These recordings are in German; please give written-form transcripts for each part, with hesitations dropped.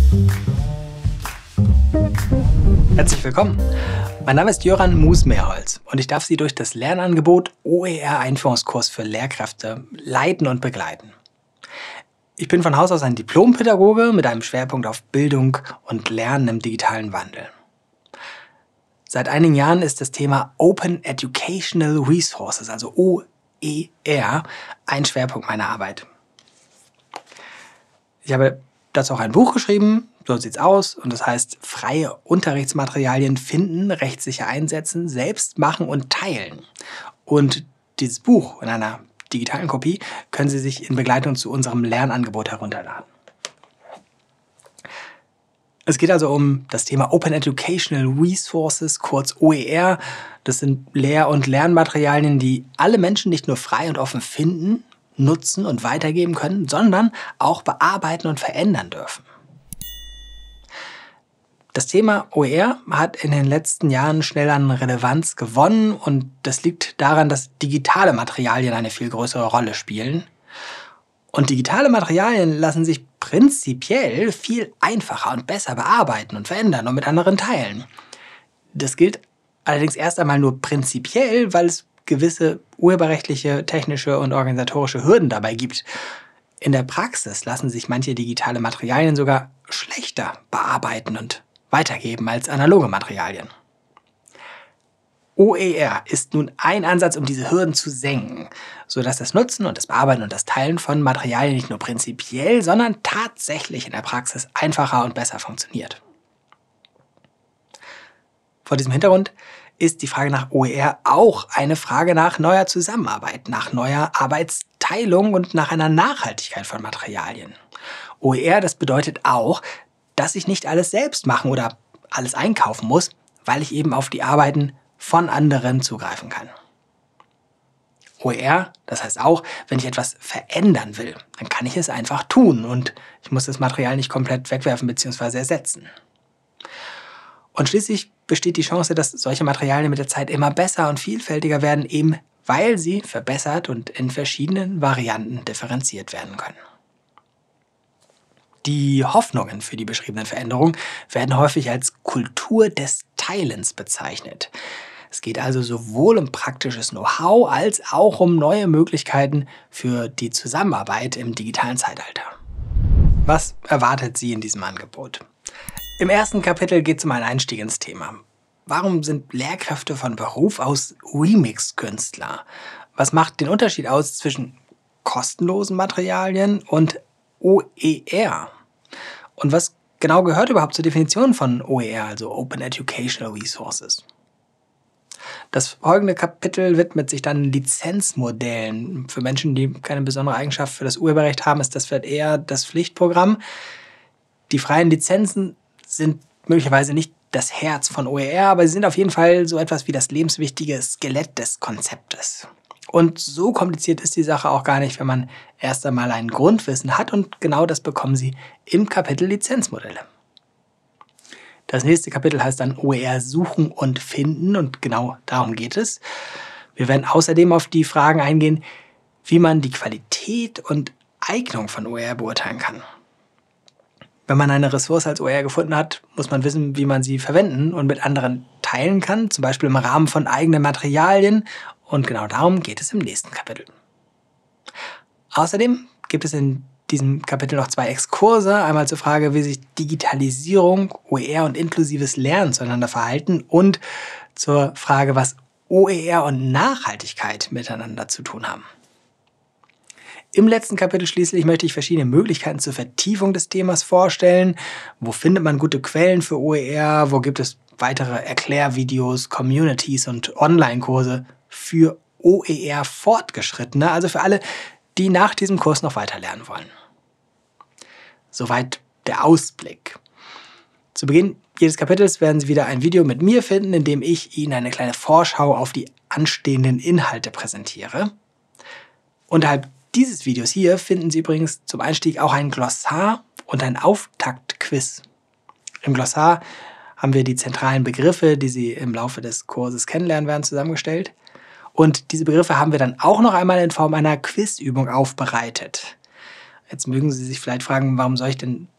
Herzlich willkommen. Mein Name ist Jöran Mus-Mehrholz und ich darf Sie durch das Lernangebot OER-Einführungskurs für Lehrkräfte leiten und begleiten. Ich bin von Haus aus ein Diplompädagoge mit einem Schwerpunkt auf Bildung und Lernen im digitalen Wandel. Seit einigen Jahren ist das Thema Open Educational Resources, also OER, ein Schwerpunkt meiner Arbeit. Ich habe dazu auch ein Buch geschrieben, so sieht's aus, und das heißt freie Unterrichtsmaterialien finden, rechtssicher einsetzen, selbst machen und teilen. Und dieses Buch in einer digitalen Kopie können Sie sich in Begleitung zu unserem Lernangebot herunterladen. Es geht also um das Thema Open Educational Resources, kurz OER. Das sind Lehr- und Lernmaterialien, die alle Menschen nicht nur frei und offen finden, nutzen und weitergeben können, sondern auch bearbeiten und verändern dürfen. Das Thema OER hat in den letzten Jahren schnell an Relevanz gewonnen und das liegt daran, dass digitale Materialien eine viel größere Rolle spielen. Und digitale Materialien lassen sich prinzipiell viel einfacher und besser bearbeiten und verändern und mit anderen teilen. Das gilt allerdings erst einmal nur prinzipiell, weil es gewisse urheberrechtliche, technische und organisatorische Hürden dabei gibt. In der Praxis lassen sich manche digitale Materialien sogar schlechter bearbeiten und weitergeben als analoge Materialien. OER ist nun ein Ansatz, um diese Hürden zu senken, sodass das Nutzen und das Bearbeiten und das Teilen von Materialien nicht nur prinzipiell, sondern tatsächlich in der Praxis einfacher und besser funktioniert. Vor diesem Hintergrund ist die Frage nach OER auch eine Frage nach neuer Zusammenarbeit, nach neuer Arbeitsteilung und nach einer Nachhaltigkeit von Materialien. OER, das bedeutet auch, dass ich nicht alles selbst machen oder alles einkaufen muss, weil ich eben auf die Arbeiten von anderen zugreifen kann. OER, das heißt auch, wenn ich etwas verändern will, dann kann ich es einfach tun und ich muss das Material nicht komplett wegwerfen bzw. ersetzen. Und schließlich besteht die Chance, dass solche Materialien mit der Zeit immer besser und vielfältiger werden, eben weil sie verbessert und in verschiedenen Varianten differenziert werden können. Die Hoffnungen für die beschriebenen Veränderungen werden häufig als Kultur des Teilens bezeichnet. Es geht also sowohl um praktisches Know-how als auch um neue Möglichkeiten für die Zusammenarbeit im digitalen Zeitalter. Was erwartet Sie in diesem Angebot? Im ersten Kapitel geht es um einen Einstieg ins Thema. Warum sind Lehrkräfte von Beruf aus Remix-Künstler? Was macht den Unterschied aus zwischen kostenlosen Materialien und OER? Und was genau gehört überhaupt zur Definition von OER, also Open Educational Resources? Das folgende Kapitel widmet sich dann Lizenzmodellen. Für Menschen, die keine besondere Eigenschaft für das Urheberrecht haben, ist das vielleicht eher das Pflichtprogramm. Die freien Lizenzen sind möglicherweise nicht das Herz von OER, aber sie sind auf jeden Fall so etwas wie das lebenswichtige Skelett des Konzeptes. Und so kompliziert ist die Sache auch gar nicht, wenn man erst einmal ein Grundwissen hat und genau das bekommen Sie im Kapitel Lizenzmodelle. Das nächste Kapitel heißt dann OER suchen und finden und genau darum geht es. Wir werden außerdem auf die Fragen eingehen, wie man die Qualität und Eignung von OER beurteilen kann. Wenn man eine Ressource als OER gefunden hat, muss man wissen, wie man sie verwenden und mit anderen teilen kann, zum Beispiel im Rahmen von eigenen Materialien. Und genau darum geht es im nächsten Kapitel. Außerdem gibt es in diesem Kapitel noch 2 Exkurse. Einmal zur Frage, wie sich Digitalisierung, OER und inklusives Lernen zueinander verhalten und zur Frage, was OER und Nachhaltigkeit miteinander zu tun haben. Im letzten Kapitel schließlich möchte ich verschiedene Möglichkeiten zur Vertiefung des Themas vorstellen. Wo findet man gute Quellen für OER? Wo gibt es weitere Erklärvideos, Communities und Online-Kurse für OER-Fortgeschrittene, also für alle, die nach diesem Kurs noch weiter lernen wollen. Soweit der Ausblick. Zu Beginn jedes Kapitels werden Sie wieder ein Video mit mir finden, in dem ich Ihnen eine kleine Vorschau auf die anstehenden Inhalte präsentiere. Unterhalb dieses Videos hier finden Sie übrigens zum Einstieg auch ein Glossar und ein Auftaktquiz. Im Glossar haben wir die zentralen Begriffe, die Sie im Laufe des Kurses kennenlernen werden, zusammengestellt. Und diese Begriffe haben wir dann auch noch einmal in Form einer Quizübung aufbereitet. Jetzt mögen Sie sich vielleicht fragen, warum soll ich denn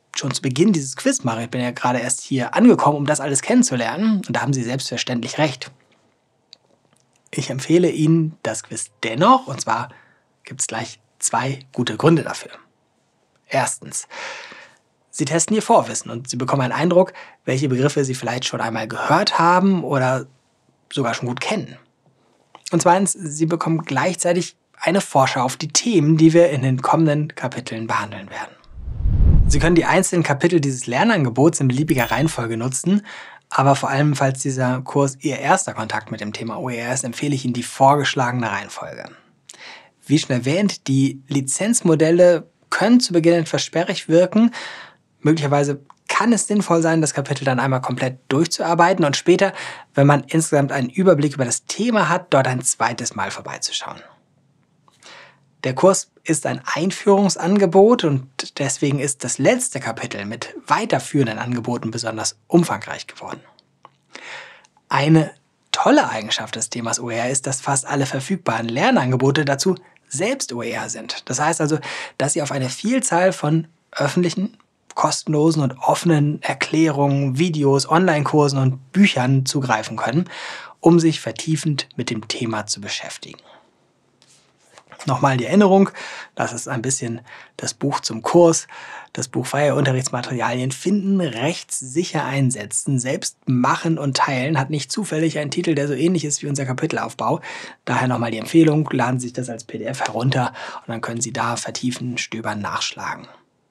schon zu Beginn dieses Quiz mache. Ich bin ja gerade erst hier angekommen, um das alles kennenzulernen. Und da haben Sie selbstverständlich recht. Ich empfehle Ihnen das Quiz dennoch. Und zwar gibt es gleich 2 gute Gründe dafür. Erstens, Sie testen Ihr Vorwissen und Sie bekommen einen Eindruck, welche Begriffe Sie vielleicht schon einmal gehört haben oder sogar schon gut kennen. Und zweitens, Sie bekommen gleichzeitig eine Vorschau auf die Themen, die wir in den kommenden Kapiteln behandeln werden. Sie können die einzelnen Kapitel dieses Lernangebots in beliebiger Reihenfolge nutzen, aber vor allem, falls dieser Kurs Ihr erster Kontakt mit dem Thema OER ist, empfehle ich Ihnen die vorgeschlagene Reihenfolge. Wie schon erwähnt, die Lizenzmodelle können zu Beginn etwas sperrig wirken. Möglicherweise kann es sinnvoll sein, das Kapitel dann einmal komplett durchzuarbeiten und später, wenn man insgesamt einen Überblick über das Thema hat, dort ein zweites Mal vorbeizuschauen. Der Kurs ist ein Einführungsangebot und deswegen ist das letzte Kapitel mit weiterführenden Angeboten besonders umfangreich geworden. Eine tolle Eigenschaft des Themas OER ist, dass fast alle verfügbaren Lernangebote dazu selbst OER sind. Das heißt also, dass Sie auf eine Vielzahl von öffentlichen, kostenlosen und offenen Erklärungen, Videos, Online-Kursen und Büchern zugreifen können, um sich vertiefend mit dem Thema zu beschäftigen. Nochmal die Erinnerung, das ist ein bisschen das Buch zum Kurs. Das Buch Freie Unterrichtsmaterialien finden, rechtssicher einsetzen, selbst machen und teilen hat nicht zufällig einen Titel, der so ähnlich ist wie unser Kapitelaufbau. Daher nochmal die Empfehlung, laden Sie sich das als PDF herunter und dann können Sie da vertiefen, stöbern, nachschlagen.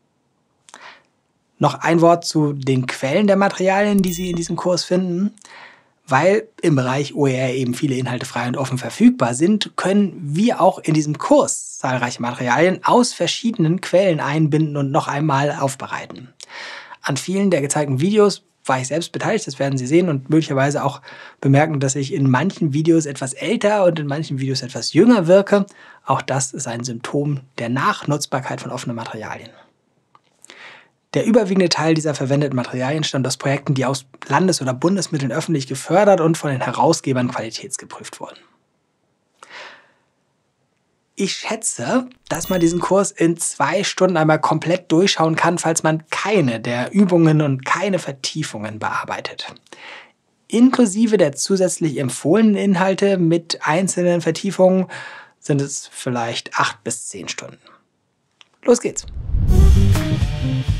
Noch ein Wort zu den Quellen der Materialien, die Sie in diesem Kurs finden. Weil im Bereich OER eben viele Inhalte frei und offen verfügbar sind, können wir auch in diesem Kurs zahlreiche Materialien aus verschiedenen Quellen einbinden und noch einmal aufbereiten. An vielen der gezeigten Videos war ich selbst beteiligt, das werden Sie sehen und möglicherweise auch bemerken, dass ich in manchen Videos etwas älter und in manchen Videos etwas jünger wirke. Auch das ist ein Symptom der Nachnutzbarkeit von offenen Materialien. Der überwiegende Teil dieser verwendeten Materialien stammt aus Projekten, die aus Landes- oder Bundesmitteln öffentlich gefördert und von den Herausgebern qualitätsgeprüft wurden. Ich schätze, dass man diesen Kurs in 2 Stunden einmal komplett durchschauen kann, falls man keine der Übungen und keine Vertiefungen bearbeitet. Inklusive der zusätzlich empfohlenen Inhalte mit einzelnen Vertiefungen sind es vielleicht 8 bis 10 Stunden. Los geht's!